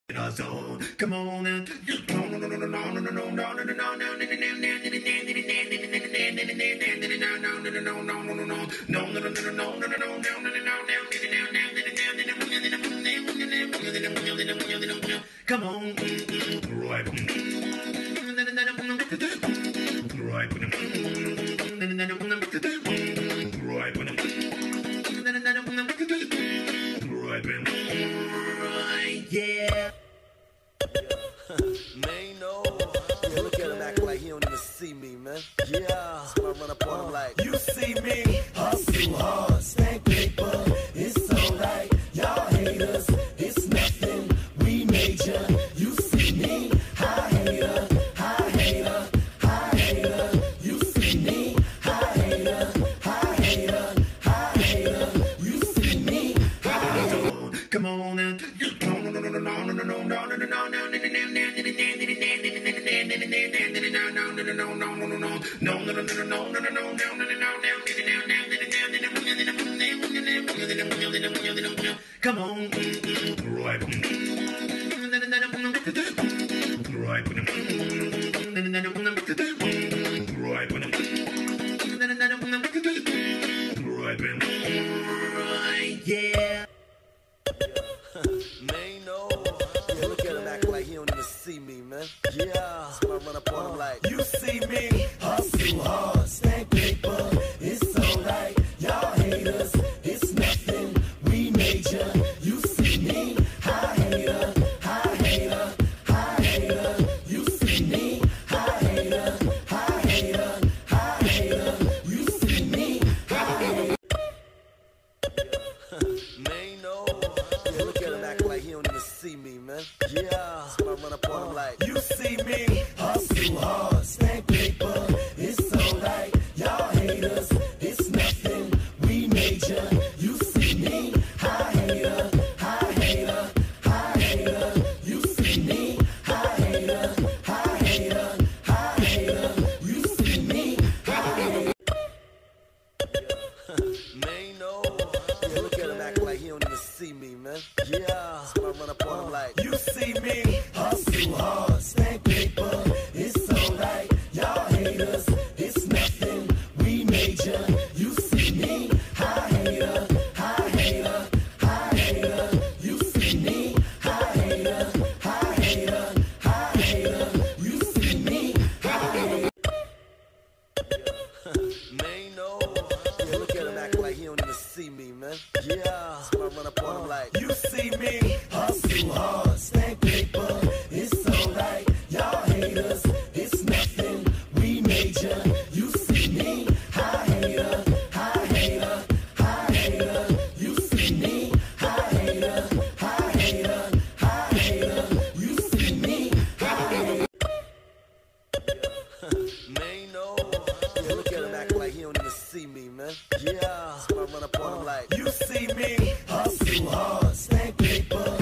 Come on and come on, right, right, yeah. Man, no. Yeah, look at him acting like he don't even see me, man. Yeah, so I run up on him like, you see me? Hustle hard, stack paper. It's alright, y'all haters. It's nothing, we major. You see me? High hater, high hater, high hater. You see me? High hater, high hater, high hater. You see me? High hater. Come on and come on, right, right, yeah. Man, no. Yeah, look at him acting like he don't even see me, man. Yeah, so I run up on him like, you see me? Hustle hard, stack paper. It's alright, y'all haters. It's nothing, we major. You see me? High hater, high hater, high hater. You see me? High hater, high hater, high hater. You see me? High hater. Man, no. Yeah, look at him acting like he don't even see me, man. Yeah, so I run up on him like, you see me? Hustle hard, stack paper. It's alright, y'all haters. It's nothing, we major. You see me? High hater, high hater, high hater. You see me? High hater, high hater, high hater. You see me? High hater. Man, no. Yeah, look at him acting like he don't even see me, man. Yeah, so I run up on him like, you see me? Hustle hard, stack paper. It's alright, y'all haters. It's nothing, we major. You see me? High hater, high hater, high hater. You see me? High hater, high hater, high hater. You see me? High hater. Man, no. Yeah, look at him acting like he don't even see me, man. Yeah, so I run up on him like, you see me? Hustle hard, stack paper. It's alright, y'all haters. It's nothing, we major. You see me? High hater, high hater, high hater. You see me? High hater, high hater, high hater. You see me? High hater. Man, no. Yeah, look at him acting like he don't even see me, man. Yeah, so I run up on him like, you see me? Hustle hard, stack paper.